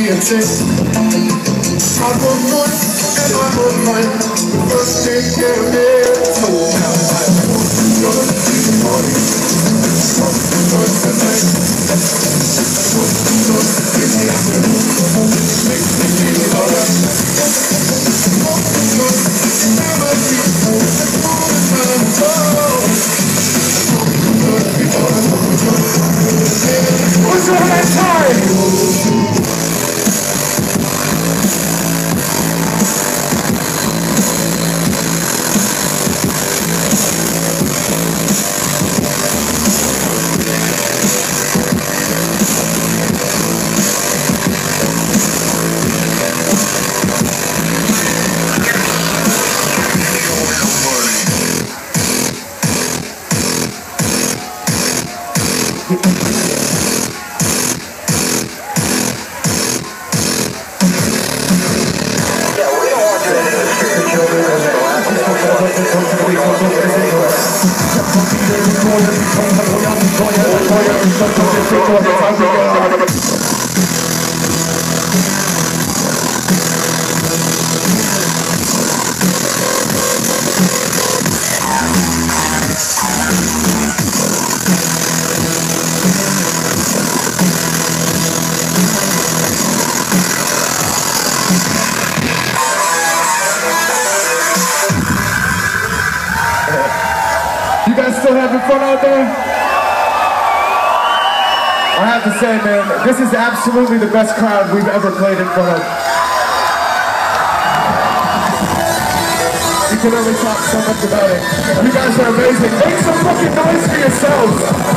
be a chick. I was good and I was fine. First take care of it. So now I want to go to the morning. Want to go to night. Want to go in the afternoon. Make me feel alright. Want to go never be all the time. What's your next time? You guys still having fun out there? I have to say, man, this is absolutely the best crowd we've ever played in front of. You can only talk so much about it. You guys are amazing. Make some fucking noise for yourselves.